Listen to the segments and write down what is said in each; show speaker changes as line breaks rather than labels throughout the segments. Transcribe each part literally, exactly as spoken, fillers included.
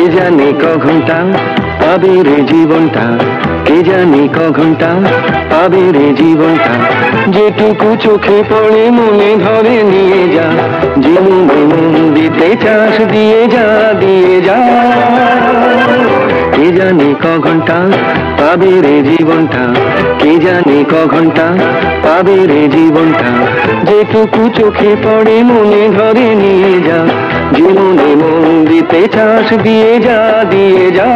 জানে ক ঘন্টা পাবে রে জীবনটা, কে জানে ক ঘন্টা পাবে রে জীবনটা, যেটুকু চোখে পড়ে মনে ধরে নিয়ে যা, যে মনে মন দিতে চাস দিয়ে যা দিয়ে যা। কে জানে ক ঘন্টা পাবে রে জীবনটা, কে জানে ক ঘন্টা পাবে রে জীবনটা, যেটুকু চোখে পড়ে মনে ধরে নিয়ে যা, যে মনে মন দিতে চাস দিয়ে যা দিয়ে যা।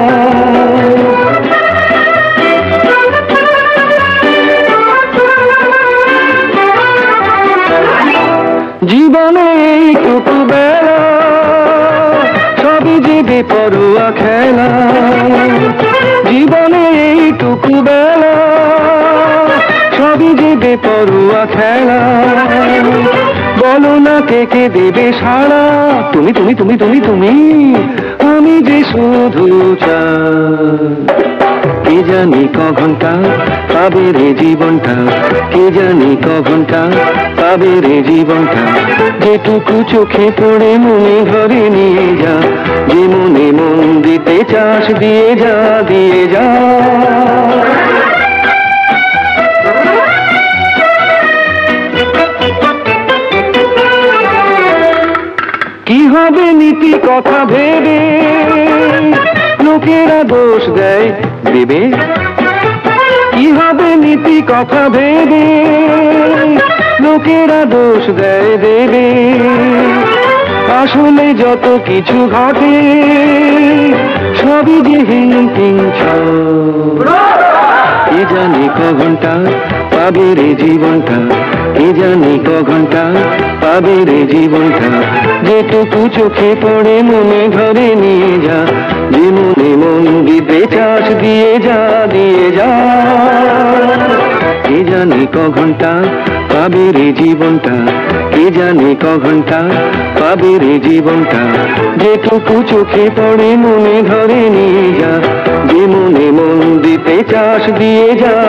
জীবনে এইটুকু বেলা সবই যে বেপরোয়া খেলা, জীবনে এইটুকু বেলা সবই যে বেপরোয়া খেলা, বলো না কে কে দেবে সাড়া, তুমি তুমি তুমি তুমি তুমি আমি যে শুধু চাই। কে জানি ক ঘন্টা পাবে রে জীবনটা, কে জানি ক ঘন্টা পাবে রে জীবনটা, যেটুকু চোখে পড়ে মনে ধরে নিয়ে যা, যে মনে মন দিতে চাস দিয়ে যা দিয়ে যা। কি হবে নীতি কথা ভেবে লোকেরা দোষ দেয় দেবে, কি হবে নীতি কথা ভেবে লোকেরা দোষ দেয় দেবে, আসলে যত কিছু ঘটে সবই যে হিংটিং ছল। কে জানি ক ঘন্টা পাবে রে জীবনটা, কে জানি ক ঘন্টা পাবে রে জীবনটা, যেটুকু চোখে পড়ে মনে ধরে নিয়ে যা, যে মনে মন দিতে চাস দিয়ে যা দিয়ে যা। কে জানি ক ঘন্টা পাবে রে জীবনটা, কে জানি ক ঘন্টা পাবে রে জীবনটা, যেটুকু চোখে পড়ে মনে ধরে নিয়ে যা, যে মনে মন দিতে চাস দিয়ে যা